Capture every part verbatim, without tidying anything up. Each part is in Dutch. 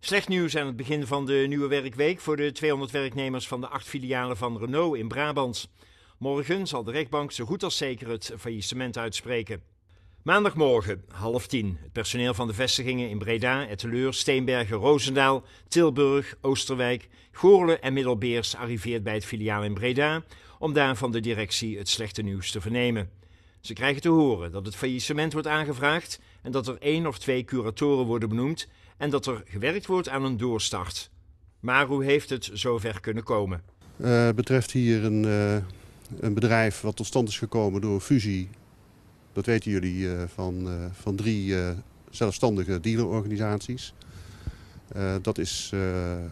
Slecht nieuws aan het begin van de nieuwe werkweek voor de tweehonderd werknemers van de acht filialen van Renault in Brabant. Morgen zal de rechtbank zo goed als zeker het faillissement uitspreken. Maandagmorgen, half tien. Het personeel van de vestigingen in Breda, Etteleur, Steenbergen, Roosendaal, Tilburg, Oosterwijk, Goorle en Middelbeers arriveert bij het filiaal in Breda om daar van de directie het slechte nieuws te vernemen. Ze krijgen te horen dat het faillissement wordt aangevraagd en dat er één of twee curatoren worden benoemd en dat er gewerkt wordt aan een doorstart. Maar hoe heeft het zover kunnen komen? Uh, het betreft hier een, uh, een bedrijf wat tot stand is gekomen door fusie. Dat weten jullie uh, van, uh, van drie uh, zelfstandige dealerorganisaties. Uh, dat is, uh,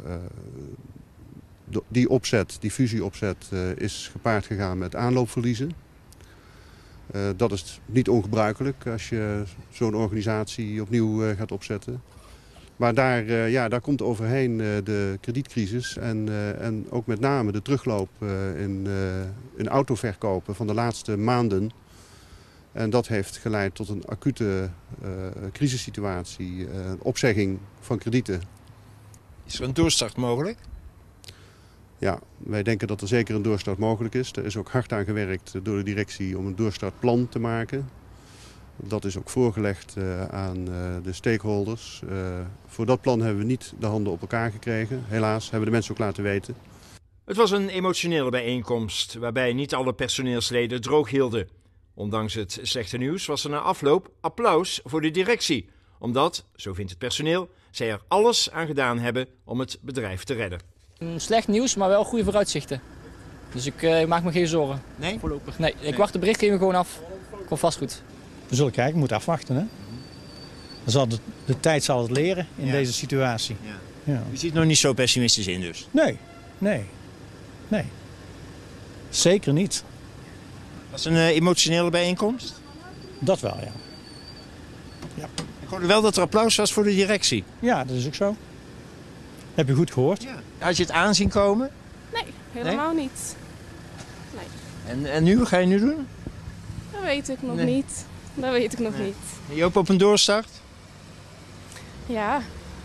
uh, die opzet, die fusieopzet uh, is gepaard gegaan met aanloopverliezen. Uh, dat is niet ongebruikelijk als je zo'n organisatie opnieuw uh, gaat opzetten. Maar daar, uh, ja, daar komt overheen uh, de kredietcrisis en, uh, en ook met name de terugloop uh, in, uh, in autoverkopen van de laatste maanden. En dat heeft geleid tot een acute uh, crisissituatie, uh, een opzegging van kredieten. Is er een doorstart mogelijk? Ja, wij denken dat er zeker een doorstart mogelijk is. Er is ook hard aan gewerkt door de directie om een doorstartplan te maken. Dat is ook voorgelegd uh, aan uh, de stakeholders. Uh, voor dat plan hebben we niet de handen op elkaar gekregen. Helaas, hebben de mensen ook laten weten. Het was een emotionele bijeenkomst waarbij niet alle personeelsleden droog hielden. Ondanks het slechte nieuws was er na afloop applaus voor de directie. Omdat, zo vindt het personeel, zij er alles aan gedaan hebben om het bedrijf te redden. Slecht nieuws, maar wel goede vooruitzichten. Dus ik, uh, ik maak me geen zorgen. Nee? Voorlopig. Nee, ik nee. wacht de berichtgeving gewoon af. Komt vast goed. We zullen kijken, we moeten afwachten. Hè? Dan zal de, de tijd zal het leren in ja. deze situatie. Ja. Ja. U ziet nog niet zo pessimistisch in dus? Nee, nee, nee. Zeker niet. Was het een uh, emotionele bijeenkomst? Dat wel, ja. ja. Ik hoorde wel dat er applaus was voor de directie. Ja, dat is ook zo. Heb je goed gehoord? Ja. Had je het aanzien komen? Nee, helemaal nee? niet. Nee. En, en nu, wat ga je nu doen? Dat weet ik nog nee. niet. Dat weet ik nog nee. niet. En je hoopt op een doorstart? Ja.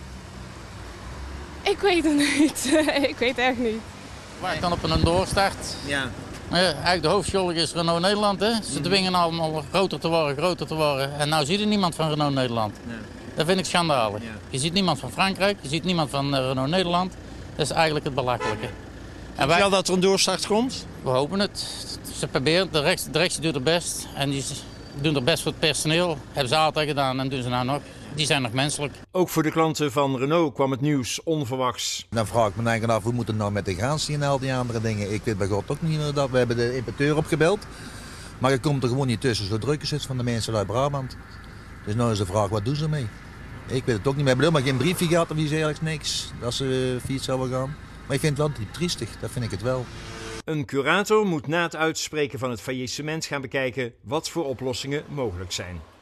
Ik weet het niet. Ik weet het echt niet. Waar kan op een doorstart? Ja. Maar ja, eigenlijk de hoofdschuldige is Renault Nederland. Hè? Ze dwingen allemaal groter te worden, groter te worden. En nou ziet er niemand van Renault Nederland. Nee. Dat vind ik schandalig. Ja. Je ziet niemand van Frankrijk, je ziet niemand van Renault Nederland. Dat is eigenlijk het belachelijke. En wij... Stel dat er een doorstart komt? We hopen het. Ze proberen, de directie doet het best. En die doen er best voor het personeel. Hebben ze altijd gedaan en doen ze nou nog. Die zijn nog menselijk. Ook voor de klanten van Renault kwam het nieuws onverwachts. Dan vraag ik me eigenlijk af, hoe moet het nou met de garantie en al die andere dingen? Ik weet bij God ook niet meer dat. We hebben de importeur opgebeld. Maar je komt er gewoon niet tussen. Zo druk is het van de mensen uit Brabant. Dus nou is de vraag, wat doen ze mee? Ik weet het ook niet. We hebben helemaal geen briefje gehad of iets eigenlijk niks. Dat ze fiets zouden gaan. Maar ik vind het wel diep triestig. Dat vind ik het wel. Een curator moet na het uitspreken van het faillissement gaan bekijken wat voor oplossingen mogelijk zijn.